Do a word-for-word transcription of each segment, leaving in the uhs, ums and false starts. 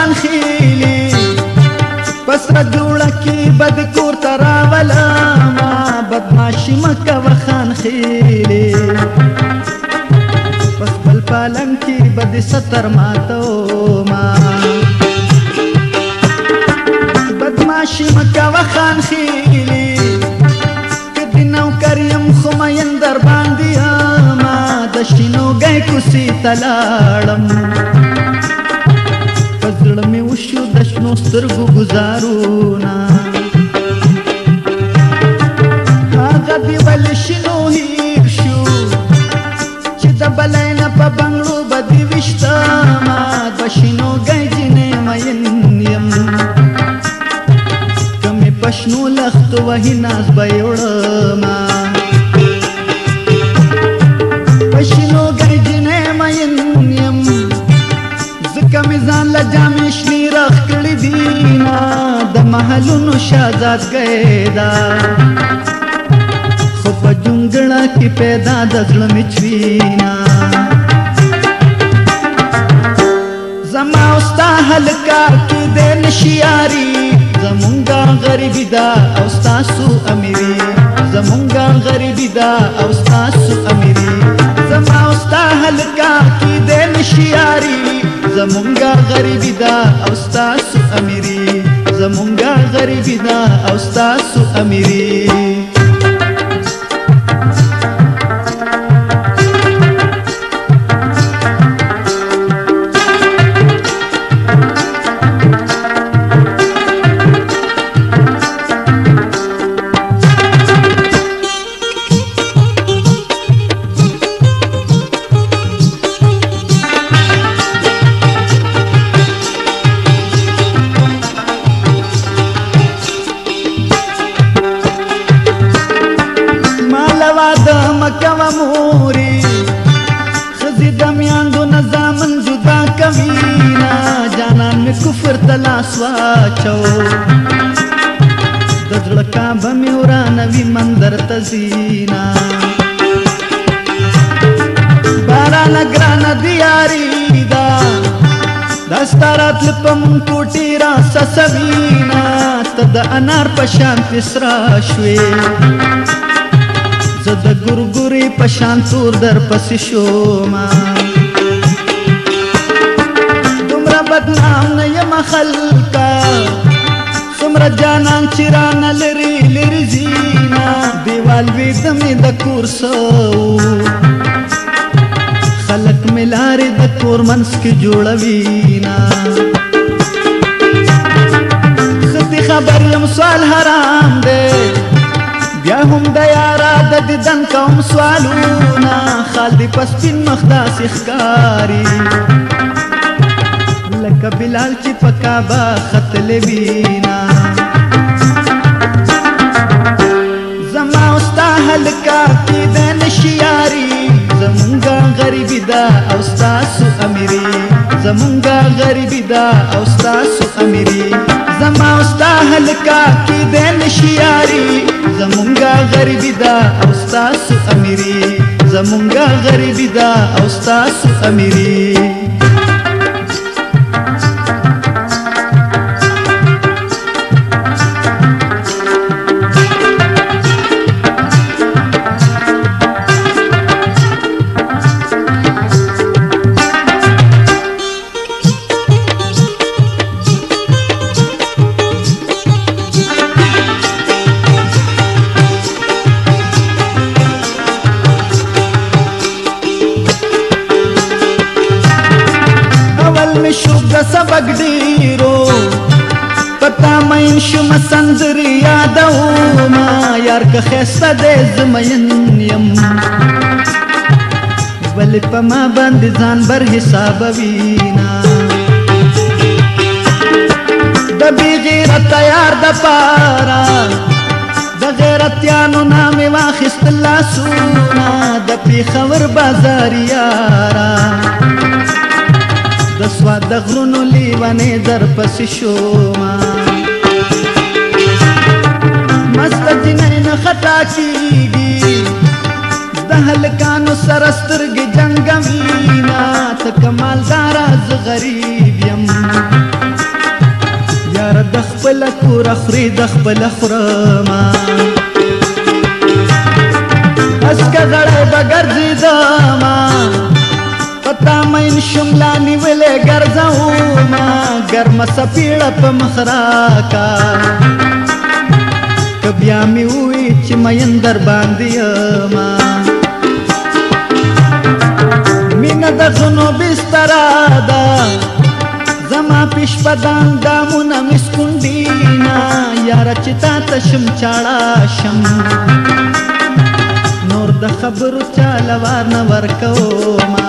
وخان خیلی پسره جوړه کې بد کور ته راولما بدماشي مکه وخان خیلی په خپل پالنګ کې بد ستر ماتوما بدماشي مکه وخان خیلی کدی نوکر یم خو مین در باندې اما د شینو ګی کوسي ته لاړم په زړه مې وشو د شنو سترګو ګزارونه هغه دې ولې شنو هیر شو چې د بلی نه په بنګړو به دې ویشتما د شینو ګی جینۍ مین یم که مې په شنو لختو وهي ناز به یې وړما په شنو ګی جینۍ مین یم ځکه مې ځان له جامې شنې رخ کړي دينا د محلونو شهزادګۍ ده خو په جونګړه کې پیدا د زړه مې چوینا زما او ستا هلکا کیدی نشي یاري زمونږه غریبي ده او ستاسو امیري زمونږه غریبي ده او ستاسو امیري زما او ستا هلکا کیدی نشي یاري زمونږه غریبي ده او ستاسو امیري زمونږه غریبي ده او ستاسو امیري مکوه موري خزي د میاندو نظامن جدا کوینا جانان می کفر تلاس واچو د زړه کعبه می ورانوي مندر ته زینا باران ګرانه دیاري دا دستارات لپم کوټی را سسوینا ته د انار په شان تسرا شوي زه د ګورګورې په شان تور در پسې شوما دومره بدنام نه یم خلکه څومره جانان چې رانه لرې لرې ځینا دیوال ویده مې د کور سو خلک مې لارې د کور منځ کې جوړوینا ښه خبر یم سوال حرام دی بیا هم د یارا د دیدن کوم سوالونه خال دی په سپین مخ داسې ښکاري لکه بلال چې په کعبه ختلی وینا زما او ستا هلکه کیدی نشي یاري زمونږه غریبي ده او ستاسو امیري زمونږه غریبي ده او ستاسو امیري زما او ستا هلکه کیدی نشي یاري زمونږه غریبي ده او ستاسو امیري زمونږه غریبي ده او ستاسو امیري سبق ډیرو پتا مین شم سندري یادوما یار که خسته دې زمین یم ولې په ما باندې ځان بر حساب وینا د بی غیرت یار د پارا د غیرتیانو نام واخیست لاسونه د پیښور بازار یارا د سواد د غرونو لیوانې در پسې شوما مست جنۍ نه خطا کیږي د هلکانو سره سترګې جنګوینا ته کمالداره زه غریب یم خپل کور خوري د خپل خرما اسکه غړې بګرځي دما پتا مین شملا نیولې ګرځاو ما ګرم سپیړه په مخراکا کبیا می وې چې مین در باندې ما مینا د زنو بستر دا زما پیش پدان دامونه مسکوندینا یار چې تا ته شم چاړه شم نور د خبرو چاله وار نه ورکوما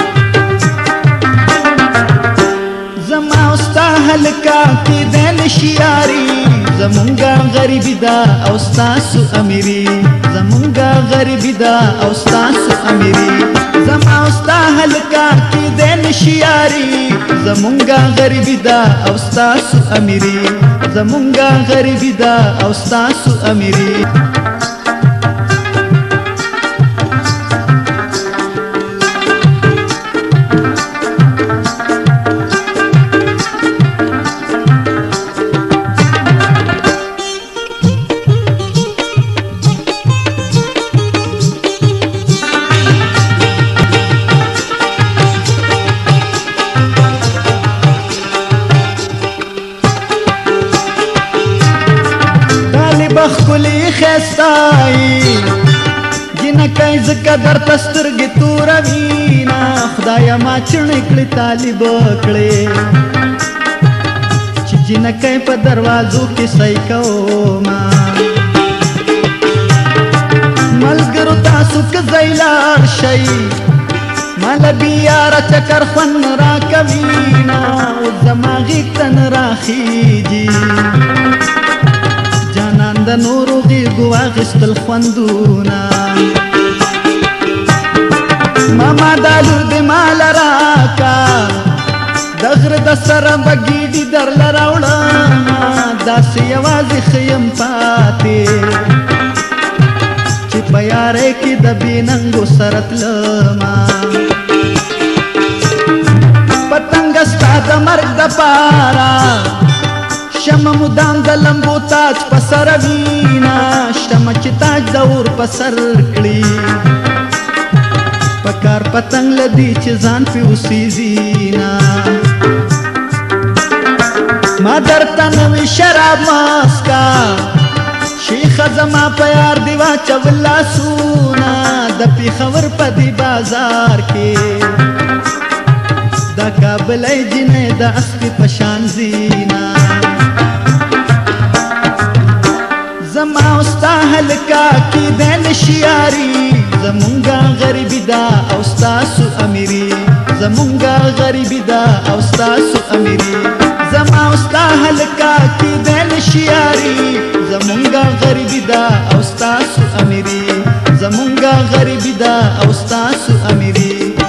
زما استا هلکا کې د نشیاری زمونږه غریبی دا او ستاسو امیری زمونږه غریبی دا او ستاسو امیری زما استا هلکا کې د نشیاری زمونږه غریبی دا او ستاسو امیری زمونږه غریبی دا او ستاسو امیری بخلی خستای جنکای زکا در تسترگی توروینا خدایا ما چنکلی طالب کلی چی جنکای پا دروازو کی سیکو ما ملگرو تاسو کزیلار شئی مال بیارا چکر خون را کبینا و زماغی تن را خیجی د نورو غیږو واخیستل خوندونه ماما دا لور دې ماله راکا د غره د سره به ګیډي درله راوړمه داسې یوازې ښه یم پاتې چې په یارۍ کې د بېننګو سره تلمه پتنګه ستا د مرګ دپاره شمع مدام د لمبو تاج په سر وینا شمع چې تاج د اور په سر کړي په کار پتنګ لدی چې ځان پې اوسېږي ما درته نوې شراب ماسکا شیخه زما په یار دې واچول لاسونه د پېښور په دې بازار کې د کابلی جنۍ د اسپې په شان زینا زما استا هلکا کې د نشیاری زمونږه غریبی دا او ستاسو امیری زمونږه غریبی دا او ستاسو امیری زما استا هلکا کې د نشیاری زمونږه غریبی دا او ستاسو امیری زمونږه غریبی دا او ستاسو امیری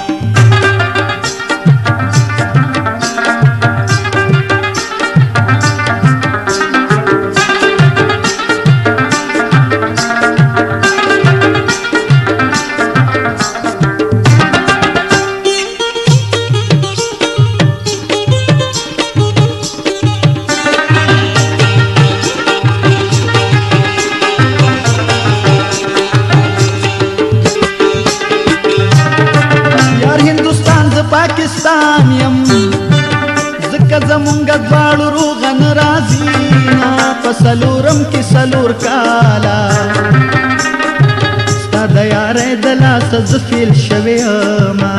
پاکستان یم زکه زمونږه دواړو روغن راځینا په سلورم کې سلور کاله ستا د یارۍ د لاسه زه فیل شوې یمه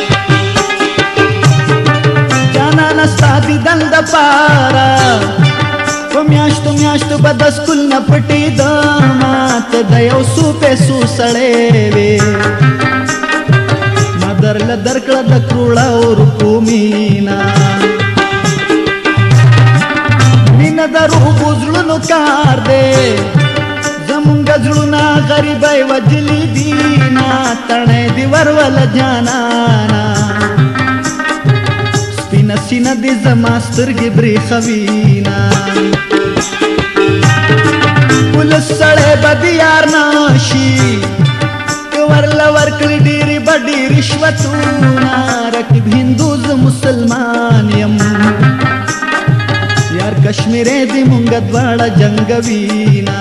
جانانه ستا دیدن دپاره په میاشتو میاشتو به د سکول نه پټېدمه ته د یو څو پیسو سړی وې درله درکړه د کروړو روپو مینا مینا د روحو زړونو کار دی زمونږه زړونه غریبۍ وجلي دینا تڼۍ دې ورول جانانا سپینه سینه دې زما سترګې برېښوینا پولیس سړی به د یار نشي ورله ورکړي ډېرې بډې رشوتونه رقیب هندو زه مسلمان یم یار که کشمیرې دې مونږ دواړه جنګوینا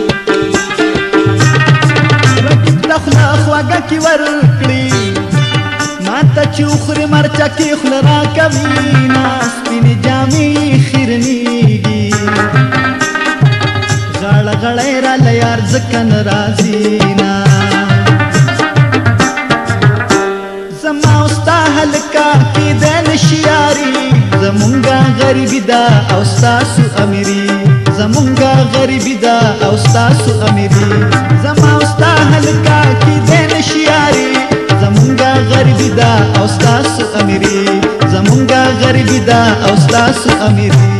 رقیب ته خوله خواږه کې ورکړي ماته چې وخورې مرچه کې خوله راکوینا سپینې جامې خیرنېږي غاړه غړی راله یار ځکه نه راځينا زما او ستا هلکه کیدی نشي یاري زمونږه غریبي ده او ستاسو امیري زمونږه غریبي ده او ستاسو امیري زما او ستا هلکه کیدی نشي یاري زمونږه غریبي ده او ستاسو امیري زمونږه غریبي ده او ستاسو امیري